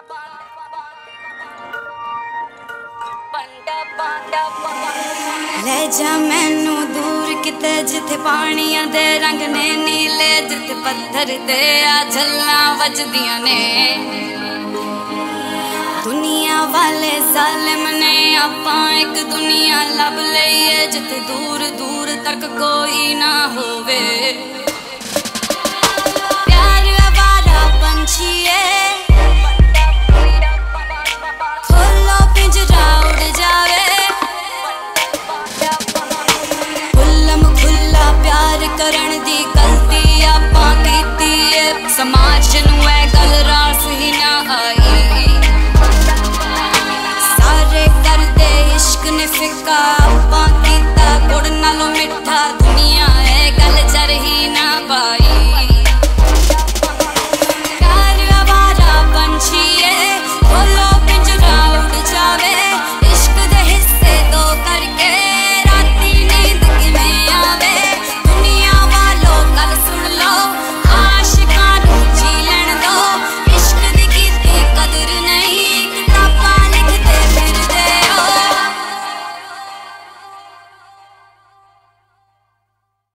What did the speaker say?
ले जा मैनू दूर किते जिथे पानियां दे रंग ने नीले, जिथे पत्थर ते आ झल्लां वजदियां ने। दुनिया वाले जालिम ने आपां एक दुनिया लब लईए, जिथे दूर दूर तक कोई ना होवे। प्यार आवारा पंछी है, खोलो पिंजरा उड़ जावे। करन दी गलती आपां कीती है, समाज नूं ऐ गल रास ही ना आई। सारे करदे इश्क ने फिक्का आपां